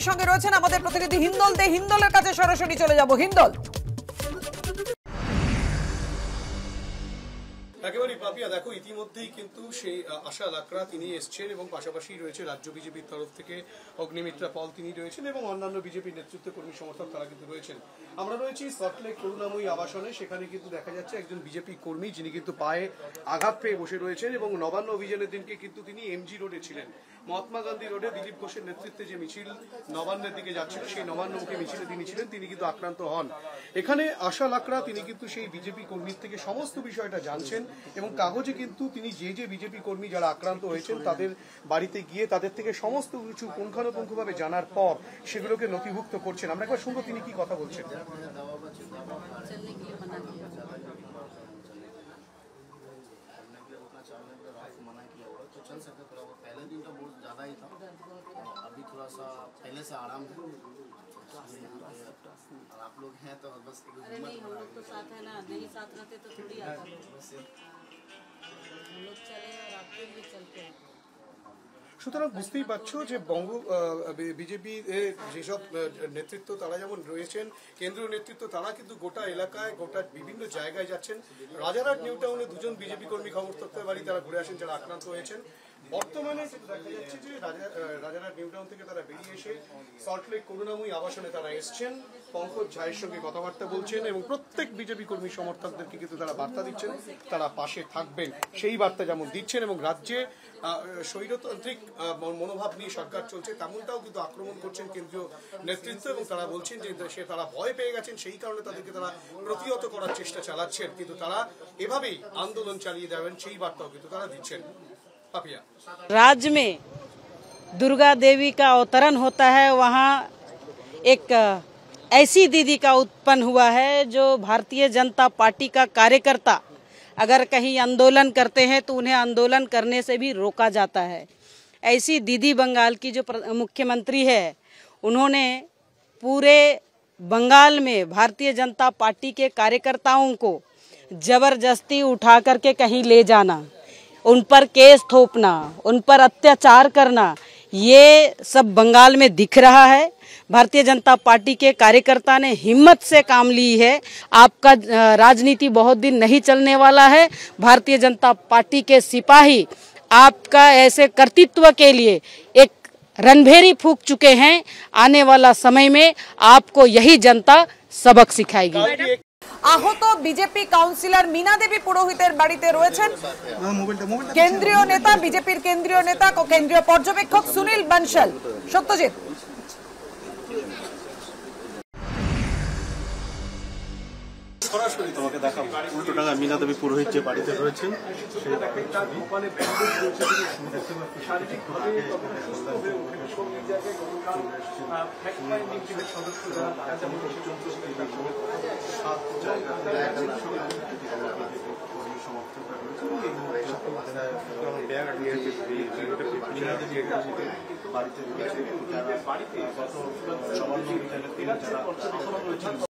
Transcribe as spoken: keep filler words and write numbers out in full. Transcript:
আমাদের সঙ্গে রয়েছেন আমাদের প্রতিনিধি হিন্দল দে। হিন্দলের কাছে সরাসরি চলে যাব। হিন্দল, একেবারে পাপিয়া, দেখো ইতিমধ্যেই কিন্তু সেই আশা লাকড়া তিনি এসছেন এবং পাশাপাশি রয়েছে রাজ্য বিজেপির তরফ থেকে অগ্নিমিত্রা পল তিনি রয়েছেন এবং অন্যান্য বিজেপির নেতৃত্ব কর্মী সমর্থক তারা কিন্তু রয়েছেন। আমরা রয়েছি সল্টলেক করুণাময়ী আবাসনে। সেখানে কিন্তু দেখা যাচ্ছে একজন বিজেপি কর্মী যিনি কিন্তু পায়ে আঘাত পেয়ে বসে রয়েছেন এবং নবান্ন অভিযানের দিনকে কিন্তু তিনি এমজি রোডে ছিলেন। মহাত্মা গান্ধী রোডে দিলীপ ঘোষের নেতৃত্বে যে মিছিল নবান্নের দিকে যাচ্ছিল সেই নবান্নমুখী মিছিলে তিনি ছিলেন, তিনি কিন্তু আক্রান্ত হন। এখানে আশা লাকড়া তিনি কিন্তু সেই বিজেপি কর্মীর থেকে সমস্ত বিষয়টা জানছেন এবং কাগজে কিন্তু তিনি যে যে বিজেপি কর্মী যারা আক্রান্ত হয়েছেন তাদের বাড়িতে গিয়ে তাদের থেকে সমস্ত কিছু পুঙ্খানুপুঙ্খভাবে জানার পর সেগুলোকে নথিভুক্ত করছেন। আমরা একবার শুনবো তিনি কি কথা বলছেন। चल सकते थोड़ा बहुत, पहले दिन तो बहुत ज़्यादा ही था, अभी थोड़ा सा पहले से आराम है। और आप लोग हैं तो बस अरे नहीं, हम लोग तो साथ है ना, नहीं साथ रहते तो थोड़ी आता है। हम लोग चले और आपके भी चलते हैं। সুতরাং বুঝতেই পারছো যে বঙ্গ বিজেপি যেসব নেতৃত্ব তারা যেমন রয়েছেন, কেন্দ্রীয় নেতৃত্ব তারা কিন্তু গোটা এলাকায় গোটা বিভিন্ন জায়গায় যাচ্ছেন। রাজারহাট নিউ টাউনে দুজন বিজেপি কর্মী সমর্থকদের বাড়ি তারা ঘুরে আসেন যারা আক্রান্ত হয়েছেন। বর্তমানে দেখা যাচ্ছে যে রাজারহাট নিউ টাউন থেকে তারা বেরিয়ে এসে সল্টলেক করুণাময়ী আবাসনে তারা এসছেন, পঙ্কজ ঝায়ের সঙ্গে কথাবার্তা বলছেন এবং প্রত্যেক বিজেপি কর্মী সমর্থকদেরকে কিন্তু তারা বার্তা দিচ্ছেন তারা পাশে থাকবেন, সেই বার্তা যেমন দিচ্ছেন। এবং রাজ্যে স্বৈরতান্ত্রিক মনোভাব নিয়ে সরকার চলছে তেমনটাও কিন্তু আক্রমণ করছেন কেন্দ্রীয় নেতৃত্ব এবং তারা বলছেন যে সে তারা ভয় পেয়ে গেছেন, সেই কারণে তাদেরকে তারা প্রতিহত করার চেষ্টা চালাচ্ছেন, কিন্তু তারা এভাবেই আন্দোলন চালিয়ে যাবেন সেই বার্তাও কিন্তু তারা দিচ্ছেন। राज्य में दुर्गा देवी का अवतरण होता है, वहाँ एक ऐसी दीदी का उत्पन्न हुआ है जो भारतीय जनता पार्टी का कार्यकर्ता अगर कहीं आंदोलन करते हैं तो उन्हें आंदोलन करने से भी रोका जाता है। ऐसी दीदी बंगाल की जो मुख्यमंत्री है, उन्होंने पूरे बंगाल में भारतीय जनता पार्टी के कार्यकर्ताओं को जबरदस्ती उठा करके कहीं ले जाना, उन पर केस थोपना, उन पर अत्याचार करना, ये सब बंगाल में दिख रहा है। भारतीय जनता पार्टी के कार्यकर्ता ने हिम्मत से काम ली है। आपका राजनीति बहुत दिन नहीं चलने वाला है। भारतीय जनता पार्टी के सिपाही आपका ऐसे कर्तृत्व के लिए एक रणभेरी फूंक चुके हैं। आने वाला समय में आपको यही जनता सबक सिखाएगी। আহত বিজেপি কাউন্সিলর মীনা দেবী পুরোহিতের বাড়িতে রয়েছেন কেন্দ্রীয় নেতা, বিজেপির কেন্দ্রীয় নেতা ও কেন্দ্রীয় পর্যবেক্ষক সুনীল বনশাল। সত্যজিৎ, সরাসরি তোমাকে দেখাবো উল্টো টাকা মীনা দেবী পুরোহিত যে বাড়িতে রয়েছেন বাড়িতে